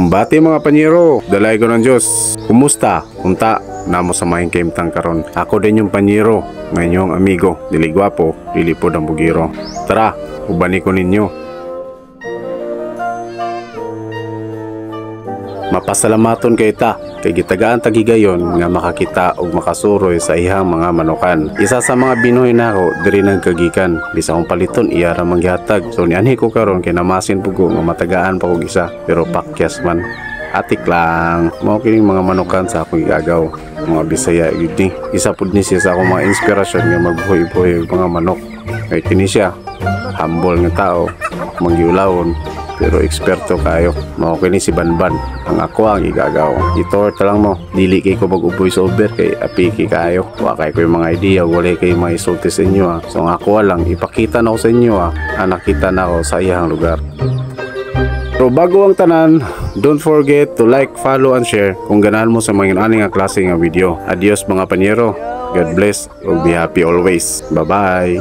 Kumbati mga panyero, dalay ko ng Diyos. Kumusta? Unta, namo sa maing kaimtang karon. Ako din yung panyero, ngayong amigo. Dili gwapo, dili po ang bugiro. Tara, ubani ko ninyo. Mapasalamaton kay ta, kay gitagaan tagigayon nga makakita og makasuroy sa ihang mga manukan. Isa sa mga binuhay nako diri nang kagikan, bisa kong paliton iya ra manggihatag. So nianhi ko karon kay namasin pugo nga matagaan pa kog isa, pero pakyas man. Atik lang, mao kining mga manukan sa akong igagaw. Mga Bisaya gyud ni. Isa pud ni siya sa akong mga inspirasyon nga magbuhay-buhay og mga manok. Kay kini siya humble nga tao, mangiulawon, pero eksperto kayo. Mao kini si Banban, ang ako ang igagaw. Itorta lang mo, dili kay ko mag-uboy sa over kay apiki kayo. Wa kay ko yung mga idea, wala kay mga isulti sa inyo ha. So ang ako lang ipakita na ko sa inyo ha, nakita na ako sa iyang lugar. So bago ang tanan, don't forget to like, follow and share kung ganahan mo sa mga aning nga klase nga video. Adios mga panyero, God bless, and be happy always. Bye bye.